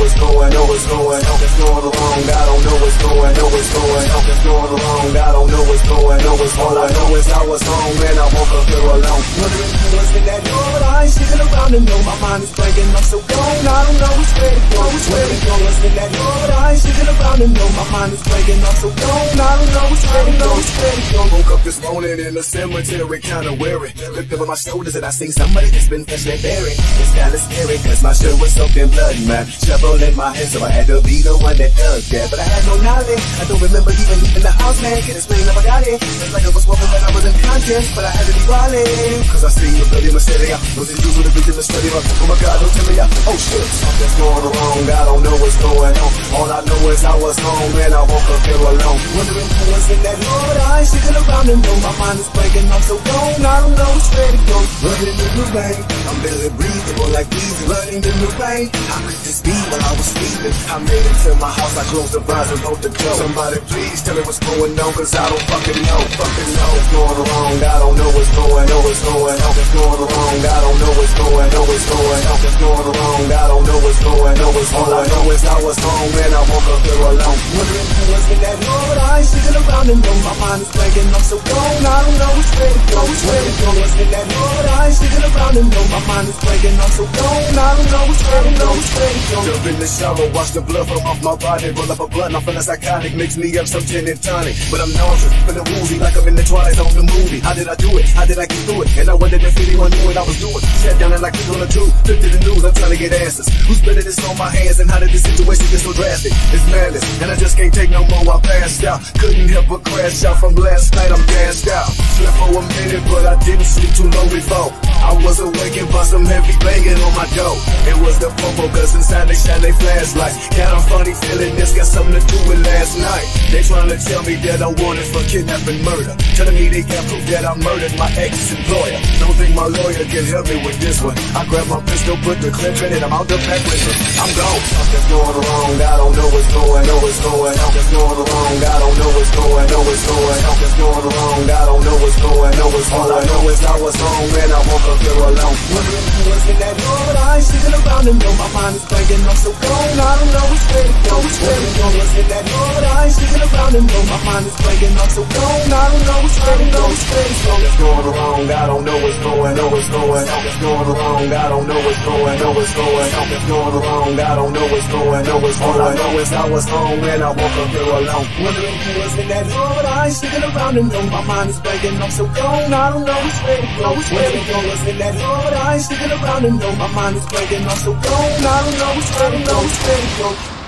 what's going, know what's going. Something's going wrong, I don't know what's going, know what's going. Something's going wrong, I don't know what's going, know what's going. All I know is I was home and I woke up here alone. Wondering who was in that door, but I ain't sticking around to know. My mind is blanking, I'm so gone, I don't know which way to go. Which way to go, what's in that door, but I ain't sticking around to know. My mind is blanking, I'm so gone, I don't know which way to go. Which way to go. Woke up this morning in the cemetery, kinda weary. Looked over my shoulders and I seen somebody that's been freshly buried. It's kinda scary, cause my shirt was soaked in blood, man. Shovel in my hand, so I had to be the one that dug that. But I had no knowledge, I don't remember even leaving the house, man. Can't explain how I got it. It's like I was walking but I wasn't conscious, but I had to be violent. Cause I seen the bloody Mercedes, wasn't used with a vision to study. Oh my God, don't tell me, oh shit, something's going wrong, I don't know what's going on. All I know is I was home and I woke up here alone. Wondering who was in that door, but I ain't sticking around and know. My mind is breaking, I'm so gone, I don't know which way to go. Running in the rain, I'm barely breathable like breathing. Running in the rain, how could this be when I was sleeping? I made it to my house, I closed the blinds and rolled the door. Somebody please tell me what's going on, cause I don't fucking know. What's going wrong, I don't know what's going, know what's going. Something's going wrong, I don't know what's going, know what's going. Something's going wrong, I don't know what's going, know what's going. All I know is I was home and I woke up here alone. Wondering who was in that door, but I ain't sticking around and know. My mind is blanking, I'm so gone, I don't know which way to go. Which way to go, what's in that door, but I ain't sticking around and know. My mind is blanking, I'm so gone, I don't know which way to go. Which way to go. Jump in the shower, wash the blood from off my body. Roll up a blunt, I'm feeling psychotic, mix me up some gin and tonic. But I'm nauseous, feeling woozy like I'm in the Twilight Zone the movie. How did I do it? How did I get through it? And I wondered if anyone knew what I was doing. Sat down and like it's on a tube, flipped to the news, I'm trying to get answers. Who's better this on my hands and how did this situation get so drastic? It's madness, and I just can't take no more, I passed out. Couldn't help but crash out from last night, I'm gassed out. Slept for a minute, but I didn't sleep too long before. I was awakened by some heavy banging on my door. It was the popo, cause inside they shine they flashlights. Kinda funny feeling this got something to do with last night. They trying to tell me that I'm wanted for kidnapping murder. Telling me they can't prove that I murdered my ex-employer. Don't think my lawyer can help me with this one. I grab my pistol, put the clip in it, I'm out the back with it. I'm gone. Something's going wrong, I don't know what's going, know what's going. Something's going wrong, I don't know what's going, know what's going. Something's going wrong, I don't know what's going, know what's going. All I know is I was home and I woke up here alone. Wondering who was in that door, but I ain't sticking around and know. My mind is blanking, I'm so gone, I don't know which way to go. Which way to go, what's in that door, but I ain't sticking around and know. My mind is blanking, I'm so gone, I don't know which way to go. Which way to go. Something's going wrong, I don't know what's going, know what's going. Something's going wrong, I don't know what's going, know what's going. Something's going wrong, I don't know what's going, know what's going. All I know is I was home and I woke up here alone. Wondering who was in that door, but I ain't sticking around and know. My mind is blanking, I'm so gone, I don't know which way to go. Which way to go, what's in that door, but I ain't sticking around and know. My mind is blanking, I'm so gone, I don't know which way to go. Which way to go.